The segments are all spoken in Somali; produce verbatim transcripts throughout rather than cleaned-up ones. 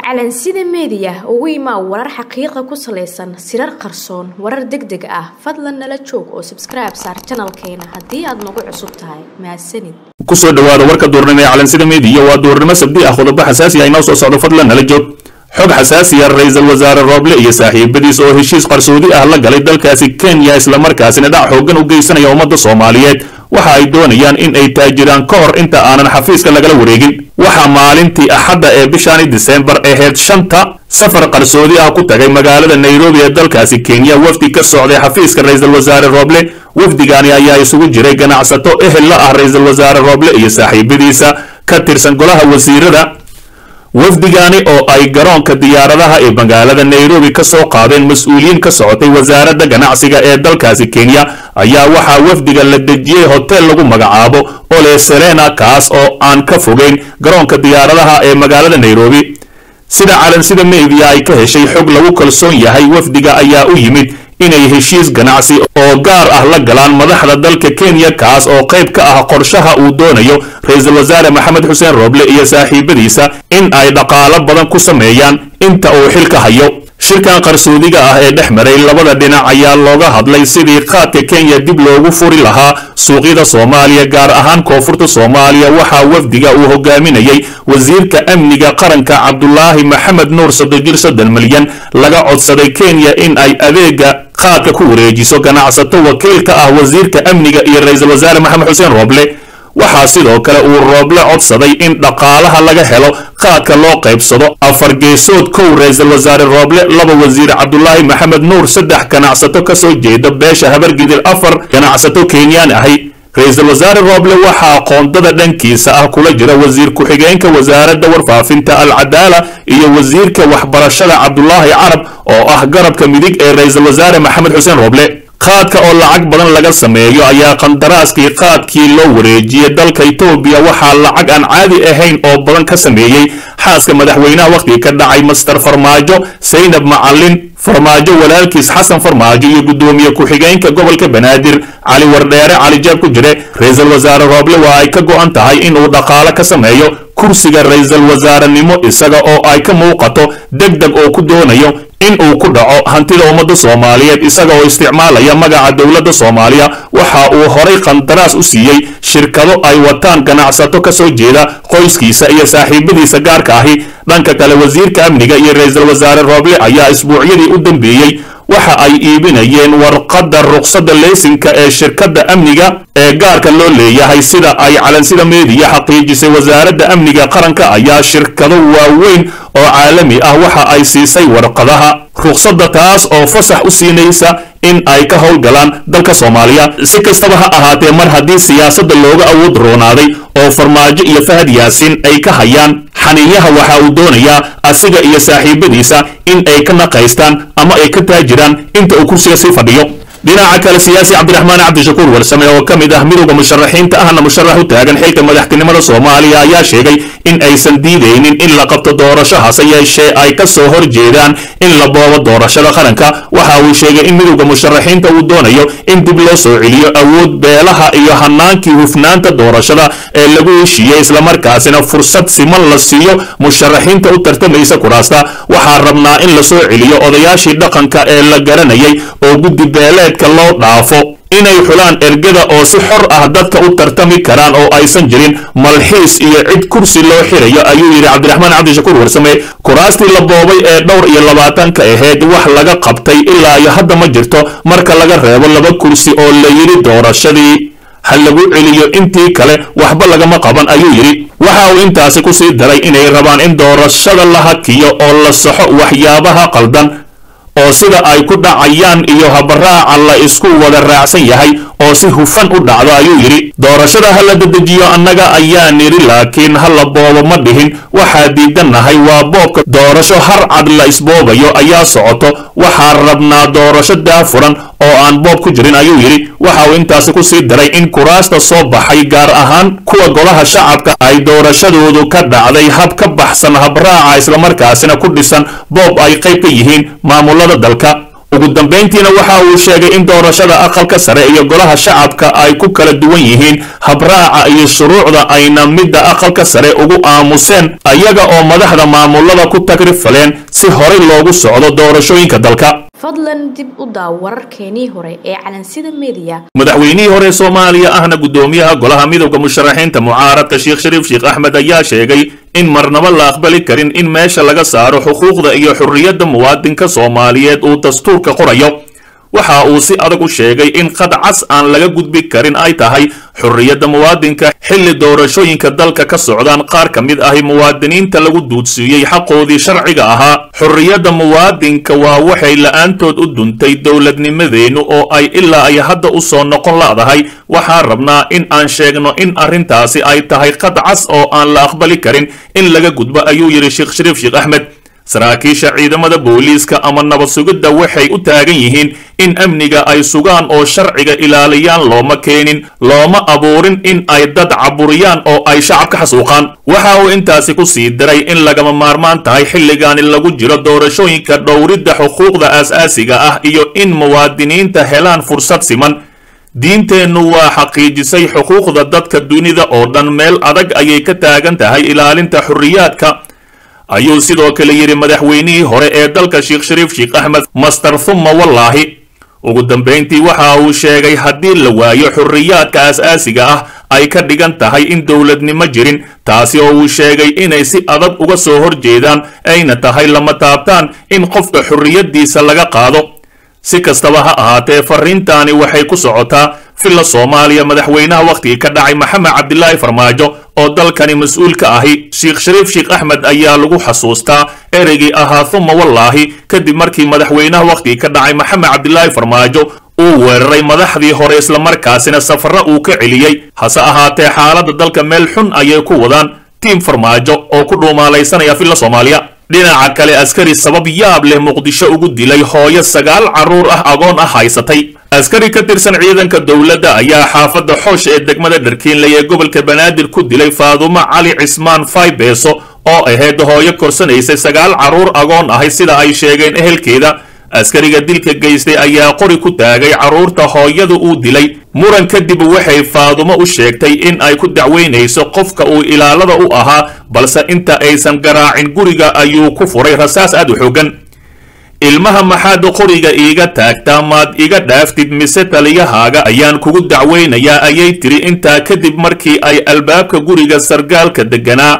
calansida media ugu imaa warar xaqiiqo ku saleysan sirar qarsoon warar degdeg ah fadlan nala joog oo subscribe saar channelkeena hadii aad nagu cusub tahay mahadsanid ku soo dhawaada warka doornimo ee calansida media waa doornimo sabti ah qodobo xasaasi ah inoo soo socdo fadlan nala joog xog xasaasi ah ra'iisul wasaare Roble iyo saaxiibadiisa oo heshiis qarsoodi ah la galay dalkaasi Kenya isla markaasina dhac xoogan u geysanaya ummadda Soomaaliyeed waxa ay doonayaan in ay taajiraan ka hor inta aanan xafiiska lagala wareegin waxa maalintii axadda ee bishani December ee heed shanta safar qarsoodi ah ku tagay magaalada Nairobi ee dalkaasi Kenya wafdi ka socday xafiiska ra'iisul wasaare Roble wafdigani ayaa isugu jiray ganacsato ehel la ah ra'iisul wasaare Roble iyo saaxiibadiisa ka tirsan golaha wasiirada wafdigani oo ay garoonka diyaaradaha ee magaalada Nairobi ka soo qaadeen mas'uuliyiin ka socotay wasaaradda ganacsiga ee dalkaasi Kenya ayaa waxa wafdiga la dejiyay hotel lagu magacaabo Ole Serena kaas oo aan ka fogeyn garoonka diyaaradaha ee magaalada Nairobi sida calansida media ay ka heshay xog lagu kalsoon yahay wafdiga ayaa u yimid inay heshiis ganacsi oo gaar ah la galaan madaxda dalka Kenya kaas oo qayb ka ah qorshaha uu doonayo ra'iisul wasaare Maxamed Xuseen Roble iyo saaxiibadiisa in ay dhaqaale badan ku sameeyaan inta uu xilka hayo shirkan qarsoodiga ah ee dhexmaray labada dhinac ayaa looga hadlay sidii qaadka Kenya dib loogu furi lahaa suuqyada Soomaaliya gaar ahaan koonfurta Soomaaliya waxa wafdiga uu hogaaminayay wasiirka amniga qaranka Cabdullaahi Maxamed Nuur Saddex Sadan milyan laga codsaday Kenya in ay adeega qaadka ku wareejiso ganacsato wakiilka ah wasiirka amniga iyo ra'iisul wasaare Maxamed Xuseen Roble waxa sidoo kale uu Roble codsaday in dhaqaalaha laga helo qaadka loo qaybsado afar geesood kow ra'iisul wasaare Roble laba wasiir Cabdullaahi Maxamed Nuur saddex ganacsato ka soo jeeda beesha habargidil afar ganacsato Kenyan ahi ra'iisul wasaare Roble waxa qoondada dhankiisa ah kula jira wasiir ku xigeenka wasaaradda warfaafinta al-Cadaala iyo wasiirka waxbarashada Cabdullaahi Carab oo ah garabka midig ee ra'iisul wasaare Maxamed Xuseen Roble qaadka oo lacag badan laga sameeyo ayaa qandaraaskii qaadkii loo wareejiyay dalka Itoobiya waxa lacag aan caadi ahayn oo badan ka sameeyay xaaska madaxweynaha waqti ka dhacay Master Farmaajo Saynab Macallin Farmaajo walaalkiis Xasan Farmaajo iyo gudoomiye ku xigeenka gobolka Banaadir Cali Wardheere Cali Jaab ku jire ra'iisul wasaare Roble waa ay ka go'an tahay in uu dhaqaale ka sameeyo kursiga ra'iisul wasaarenimo isaga oo ay ka muuqato degdeg oo ku doonayo in uu ku dhaco hantida ummadda Soomaaliyeed isaga oo isticmaalaya magaca dawladda Soomaaliya waxa uu horay qandaraas u siiyay shirkado ay wataan ganacsato ka soo jeeda qoyskiisa iyo saaxiibadiisa gaarka ahi dhanka kale wasiirka amniga iyo ra'iisul wasaare Roble ayaa isbuucyadii u dambeeyay waxa ay iibinayeen warqadda ruqsadda laysanka ee shirkadda amniga ee gaarka loo leeyahay sida ay calansida media xaqiijisay wasaaradda amniga qaranka ayaa shirkado waaweyn oo caalami ah waxa ay siisay warqadaha ruqsadda taas oo fasax u siinaysa in ay ka howlgalaan dalka Soomaaliya si kastaba ha ahaatee mar haddii siyaasadda looga awood roonaaday oo Farmaajo iyo Fahad Yaasin ay ka hayaan xaniyaha waxa uu doonayaa asiga iyo saaxiibadiisa in ay ka naqaystaan ama ay ka taajiraan inta uu kursiga sii fadhiyo dhinaca kale siyaasi Cabdiraxmaan Cabdishakuur Warsame oo kamid ah midowga musharaxiinta ahna musharax u taagan xilka madaxtinimada Soomaaliya ayaa sheegay in aysan diideynin in la qabto doorasho hase yeeshee ay ka soo horjeedaan in la boobo doorashada qaranka waxa uu sheegay in midowga musharaxiinta uu doonayo in dib loo soo celiyo awood beelaha iyo hanaankii hufnaanta doorashada ee lagu heshiiyay isla markaasina fursad siman la siiyo musharaxiinta u tartamaysa kuraasta waxa rabnaa in la soo celiyo odayaashii dhaqanka ee la garanayay oo guddi beeleedka loo dhaafo inay xulaan ergada oo si xor ah dadka u tartami karaan oo aysan jirin malxiis iyo cid kursi loo xirayo ayuu yiri Cabdiraxmaan Cabdishakuur Warsame kuraastii la boobay ee dhowr iyo labaatan ka ahayd wax laga qabtay ilaa iyo hadda ma jirto marka laga reebo laba kursi oo la yiri doorashadii hal lagu celiyo intii kale waxba lagama qaban ayuu yiri waxa uu intaasi ku sii daray inay rabaan in doorashada la hakiyo oo la saxo waxyaabaha qaldan oo sida ay ku dhacayaan iyo habaraaca la isku wada raacsan yahay oo si hufan u dhacdo ayuu yiri doorashada hala dedejiyo annaga ayaa niri laakiin hala boobo ma dhihin waxa diidanahay waa boobka doorasho har cad la isboobayo ayaa socoto waxa rabnaa doorasho daafuran oo aan boob ku jirin ayuu yiri waxa uu intaasi ku sii daray in kuraasta soo baxay gaar ahaan kuwa golaha shacabka ay doorashadoodu ka dhacday hab ka baxsan habraaca isla markaasina ku dhisan boob ay qayb ka yihiin maamulada dalka ugu dambeyntiina waxa uu sheegay in doorashada aqalka sare iyo golaha shacabka ay ku kala duwan yihiin habraaca iyo shuruucda ayna midda aqalka sare ugu aamuseen ayaga oo madaxda maamulada ku tagrifaleen si horey loogu socdo doorashooyinka dalka. fadlan dib u daaw wararkeenii hore ee calansida media. madaxweynihii hore Soomaaliya ahna gudoomiyaha golaha midowga musharaxiinta mucaaradka Sheekh Shariif Sheekh Axmed ayaa sheegay in marnaba la aqbali karin in meesha laga saaro xuquuqda iyo xurriyadda muwaadinka Soomaaliyeed uu dastuurka qorayo. waxa uu si adag u sheegay in qadcas aan laga gudbi karin ay tahay xurriyadda muwaadinka xilli doorashooyinka dalka ka socdaan qaar ka mid ah muwaadiniinta lagu duudsiiyay xaqoodii sharciga ahaa. xurriyadda muwaadinka waa waxay la'aantood u duntay dowladnimadeenu oo ay ilaa ay hadda u soo noqon laadahay. waxaan rabnaa in aan sheegno in arrintaasi ay tahay qadcas oo aan la aqbali karin in laga gudbo, ayuu yiri Sheekh Shariif Sheekh Axmed. saraakiisha ciidamada booliiska ama nabad sugidda waxay u taagan yihiin in amniga ay sugaan oo sharciga ilaaliyaan, looma keenin looma abuurin in ay dad caburiyaan oo ay shacabka xasuuqaan. waxa uu intaasi ku sii diray in lagama maarmaan tahay xilligaani lagu jiro doorashooyinka dhowridda xuquuqda aasaasiga ah iyo in muwaadiniinta helaan fursad siman. diinteennu waa xaqiijisay xuquuqda dadka dunida oo dhan, meel adag ayay ka taagan tahay ilaalinta xurriyaadka, ayuu sidoo kale yiri madaxweynihii hore ee dalka Sheekh Shariif Sheekh Axmed master thumma wallahi. ugu dambeyntii waxa uu sheegay haddii la waayo xurriyaadka aasaasiga ah ay ka dhigan tahay in dowladnimo jirin, taasi oo uu sheegay inay si adag uga soo horjeedaan ayna tahay lama taabtaan in qofka xurriyadiisa laga qaado. si kastaba ha ahaatee fariintaani waxay ku socotaa filla Soomaaliya. madaxweynaha waqtigii ka dhacay Maxamed Cabdilaahi Farmaajo oo dalkani mas'uul ka ahi Sheekh Shariif Sheekh Axmed ayaa lagu xasuustaa ereygii ahaa thumma wallahi kadib markii madaxweynaha waqtigii ka dhacay Maxamed Cabdilaahi Farmaajo uu weeraray madaxdii hore isla markaasina safarro uu ka celiyay. hase ahaatee xaaladda dalka meel xun ayay ku wadaan tiim Farmaajo oo ku dhuumaalaysanaya filla Soomaaliya. dhinaca kale askari sabab yaab leh Muqdisho ugu dilay hooyo sagaal carruur ah agoon ah haysatay. askari ka tirsan ciidanka dowladda ayaa xaafadda Xoosh ee degmada Dharkiinley ee gobolka Banaadir ku dilay Faadumo Cali Cismaan Faybeeso oo ahayd hooyo korsanaysay sagaal carruur agoon ah sida ay sheegeen ehelkeeda. askariga dilka geystay ayaa qori ku taagay carruurta hooyada uu dilay. muran kadib waxay Faadumo u sheegtay in ay ku dacweynayso qofka uu ilaalada u ahaa, balse inta aysan garaacin guriga ayuu ku furay rasaas aad u xooggan. ilmaha maxaad qoriga iiga taagtaa, maad iga dhaaftid mise taliyahaaga ayaan kugu dacweynayaa, ayay tiri intaa kadib markii ay albaabka guriga sargaalka deganaa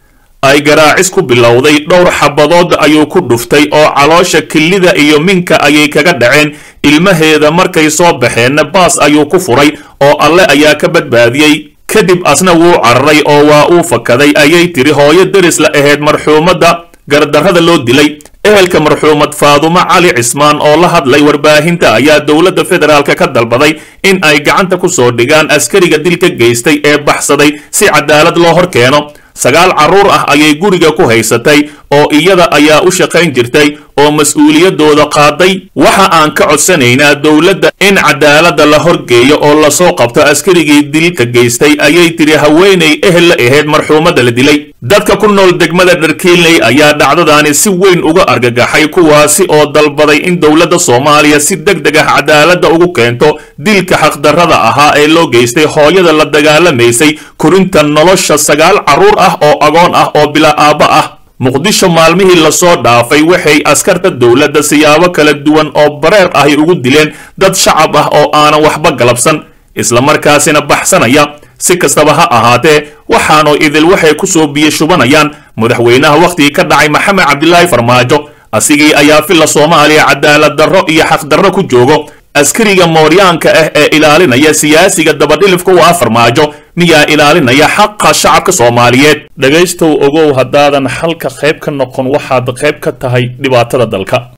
ay garaacis ku bilowday. dhowr xabadood ayuu ku dhuftay oo caloosha kilida iyo minka ayay kaga dhaceen. ilmaheeda markay soo baxeenna baas ayuu ku furay oo alle ayaa ka badbaadiyey. kadib asna wuu cararay oo waa uu fakaday, ayay tiri hooyo deris la ahayd marxuumadda gardarrada loo dilay. ehelka marxuumad Faadumo Cali Cismaan oo la hadlay warbaahinta ayaa dowladda federaalka ka dalbaday in ay gacanta ku soo dhigaan askariga dilka geystay ee baxsaday si cadaalad loo hor keeno. sagaal carruur ah ayay guriga ku haysatay oo iyada ayaa u shaqayn jirtay oo mas'uuliyadooda qaaday. waxa aan ka codsanaynaa dowladda in cadaaladda la horgeeyo oo la soo qabto askarigii dilka geystay, ayay tiri haweeney ehel la ahayd marxuumadda la dilay. dadka ku nool degmada Dharkiinley ayaa dhacdadaani si weyn uga argagaxay, kuwaasi oo dalbaday in dowladda Soomaaliya si degdeg ah cadaaladda ugu keento dilka xaqdarrada ahaa ee loo geystay hooyada la dagaalamaysay korinta nolosha sagaal carruur ah oo agoon ah oo bilaa aabba ah. Muqdisho maalmihii la soo dhaafay waxay askarta dowladda siyaabo kala duwan oo bareer ah ugu dileen dad shacab ah oo aanan waxba galabsan, isla markaasina baxsanaya. si kastaba ha ahaatee waxaanoo idil waxay ku soo biyo shubanayaan madaxweynaha waqtigii ka dhacay Maxamed Cabdilaahi Farmaajo. asigii ayaa filla Soomaaliya cadaalad darro iyo xaq darro ku joogo. askariga mooryaanka ah ee ilaalinaya siyaasiga dabadhilifka waa Farmaajo miyaa ilaalinaya xaqa shacabka Soomaaliyeed. dhagaystow ogow haddaadan halka qayb ka noqon waxaad qayb ka tahay dhibaatada dalka.